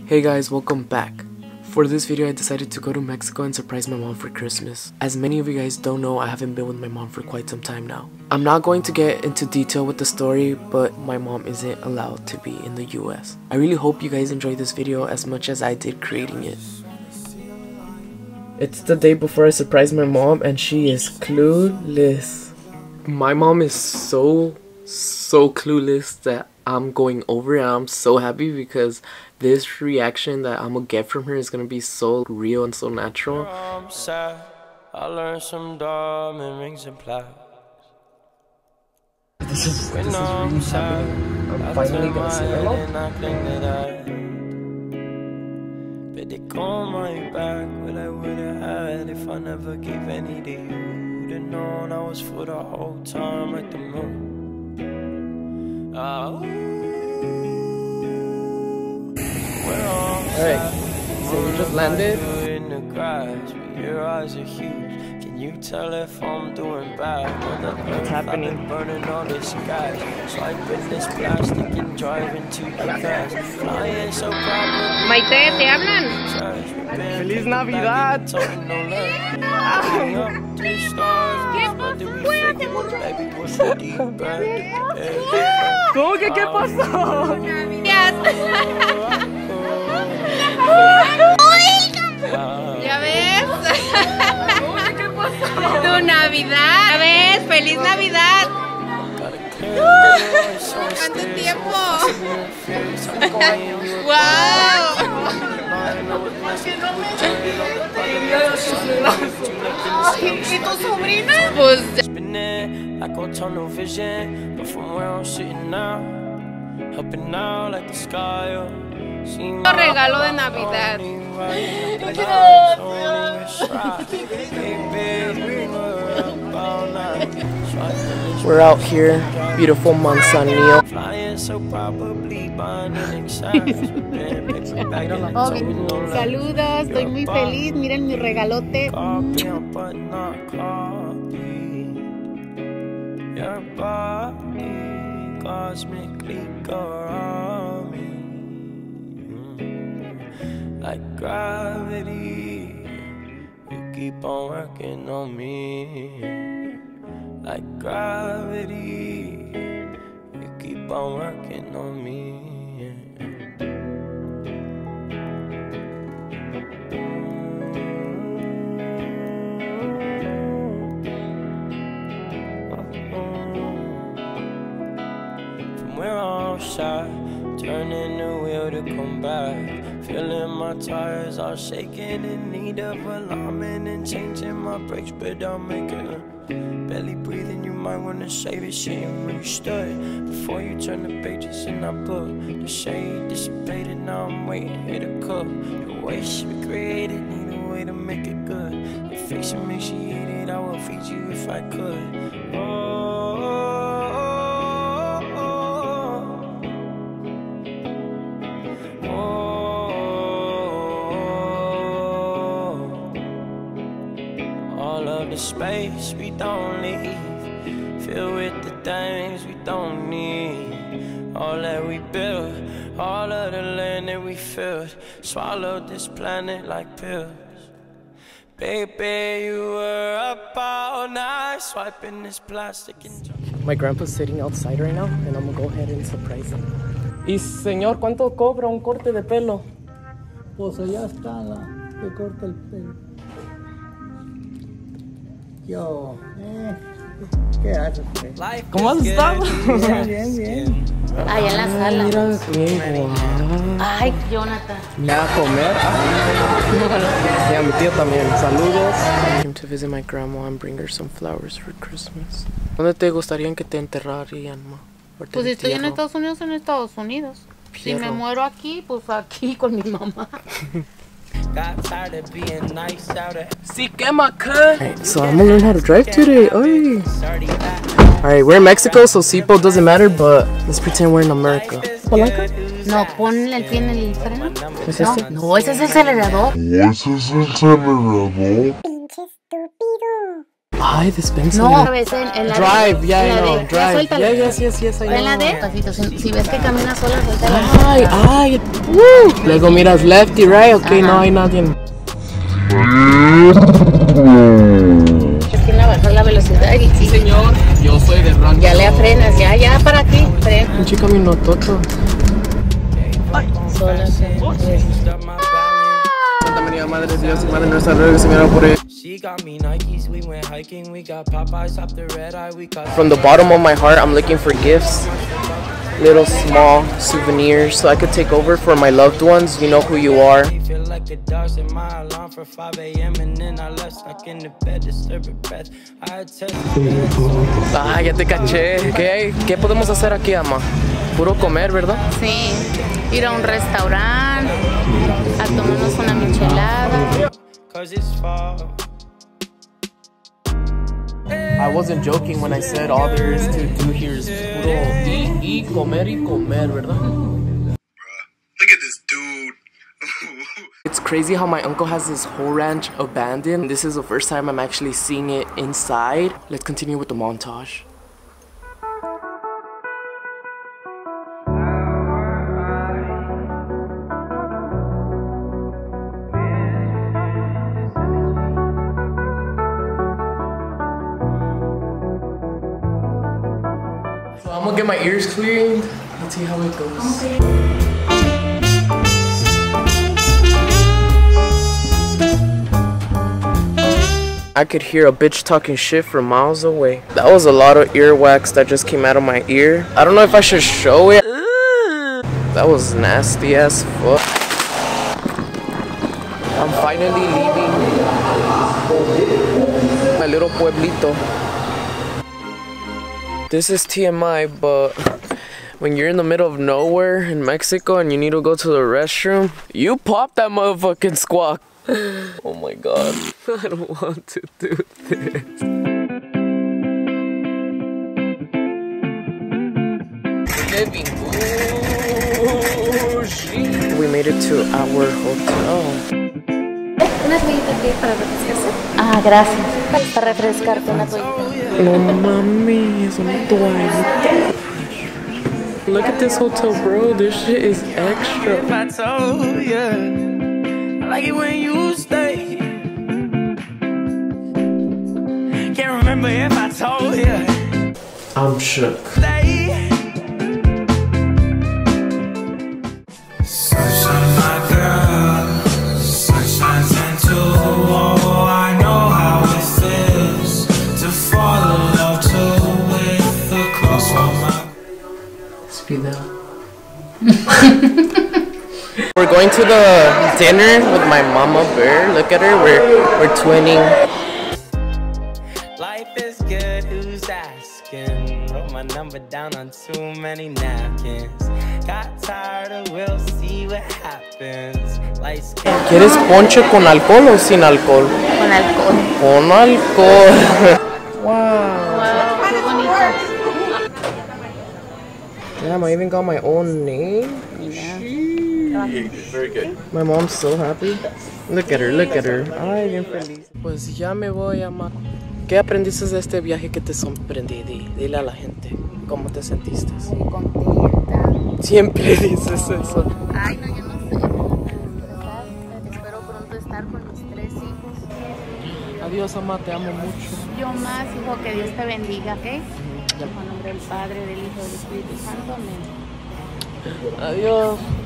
Hey guys, welcome back. For this video I decided to go to Mexico and surprise my mom for Christmas. As many of you guys don't know, I haven't been with my mom for quite some time now. I'm not going to get into detail with the story, but my mom isn't allowed to be in the US. I really hope you guys enjoyed this video as much as I did creating it. It's the day before I surprise my mom and she is clueless. My mom is so clueless that I'm going over it. I'm so happy because this reaction that I'm gonna get from her is gonna be so real and so natural. I'm sad. I learned some diamond rings and plaques. This is really happening. I'm finally gonna see my mom. But they call my back what I would've had if I never gave any to you. Would've known I was for the whole time like the moon. Alright, so we just landed. In the grass, but your eyes are huge. Can you tell if I'm doing bad? What's happening? Burning all this gas, swiping this plastic and driving too fast. Flying so probably. Maite, ¿te hablan? ¡Feliz Navidad! ¿Cómo que qué pasó? ¿Ya ves? ¿Qué pasó? Tu Navidad. ¿Ya ves? ¡Feliz Navidad! ¿Cuánto tiempo? ¡Wow! ¿Y tu sobrina? Pues I go tunnel vision, but from where I'm sitting now, helping out like the sky. regalo de Navidad. We're out here, beautiful Manzanillo. Saludos, estoy muy feliz. Miren mi regalote. Your body cosmically around me, like gravity. You keep on working on me, like gravity. You keep on working on me. Turning the wheel to come back, feeling my tires all shaking, in need of alignment and changing my brakes, but I'll make it. Barely breathing, you might wanna save it. Shitting where you stood before you turn the pages in our book. The shade dissipated, now I'm waiting here to cook. The way she be created, need a way to make it good. The face that makes you eat it, I will feed you if I could. The space we don't leave, filled with the things we don't need. All that we built, all of the land that we filled, swallowed this planet like pills. Baby, you were up all night, swiping this plastic and... My grandpa's sitting outside right now, and I'm gonna go ahead and surprise him. Y señor, ¿cuánto cobra un corte de pelo? Pues allá está la que corta el pelo. Yo, ¿qué haces? ¿Cómo has estado? Bien. Allá en la sala. Mira qué guau. Ay, Jonathan. ¿Ya a comer? Y a mi tío también. Saludos. I came to visit my grandma and bring her some flowers for Christmas. ¿Dónde te gustaría que te enterrarían, ma? Pues si estoy en Estados Unidos, Si me muero aquí, pues aquí con mi mamá. Sí, quema, Alright, so I'm gonna learn how to drive today. Oy. Alright, we're in Mexico, so seatbelt doesn't matter, but let's pretend we're in America. ¿Palanca? No, ponle el pie en el freno. ¿Es este? No, ese es el acelerador. Pinche estúpido. Ay, dispensa. No, otra vez en la Drive, D, yeah, en la I know. D. Ya, Drive. suéltala. Yes, I know. En la D, pasito. Si ves que camina sola, suéltala. Ay. Luego miras left y right. Ok, Ajá. no hay nadie. Es que no bajar la velocidad y sí. Señor, yo soy de rancho. Ya le frenas, ya para ti. Frena. Un chico minototto. Sola. Santa María, Madre de Dios y Madre nuestra, ruega, Señora, por él. She got me Nikes, we went hiking, we got Popeyes off the red eye, we got From the bottom of my heart, I'm looking for gifts. Little small souvenirs so I could take over for my loved ones. You know who you are. feel like the dogs in my alarm for 5 a.m. and then I left stuck in the bed, disturbing breath. I had tested. Ah, ya te caché. ¿Qué podemos hacer aquí, ama? Puro comer, ¿verdad? Sí, ir a un restaurante, a tomarnos una michelada. Cause it's fall. I wasn't joking when I said all there is to do here is puro y comer, ¿verdad? Look at this dude. It's crazy how my uncle has this whole ranch abandoned. This is the first time I'm actually seeing it inside. Let's continue with the montage. So I'm gonna get my ears cleaned. Let's see how it goes. I could hear a bitch talking shit from miles away. That was a lot of earwax that just came out of my ear. I don't know if I should show it. That was nasty as fuck. I'm finally leaving my little pueblito. This is TMI, but when you're in the middle of nowhere in Mexico and you need to go to the restroom, you pop that motherfucking squawk. Oh my god, I don't want to do this. We made it to our hotel. Una toallita aquí para refrescarse. Ah, gracias. Para refrescarte una toallita. No mami, es una toallita. Look at this hotel, bro. This shit is extra. If I told you. I like it when you stay. Can't remember if I told you. I'm shook. Stay. Sunshine, my girl. Sunshine's into. Oh, I know how it feels to fall in love too with the close of my. Speed out. We're going to the dinner with my mama bear. Look at her, we're twinning. Life is good, who's asking? Wrote my number down on too many napkins. Got tired of we'll see what happens. Lights can't. ¿Quieres ponche con alcohol o sin alcohol? Con alcohol. Con alcohol. Wow. Wow, qué bonito. Damn, I even got my own name. Very good. My mom's so happy. Look at her, look at her. Ay, bien feliz. Pues ya me voy, ama. ¿Qué aprendiste de este viaje que te sorprendí? Dile a la gente, ¿cómo te sentiste? Muy contenta. Siempre dices eso. Ay, no, yo no sé. Espero pronto estar con mis 3 hijos. Adiós, ama, te amo mucho. Yo más, hijo, que Dios te bendiga, ¿ok? En nombre del Padre, del Hijo y del Espíritu Santo, amén. Adiós.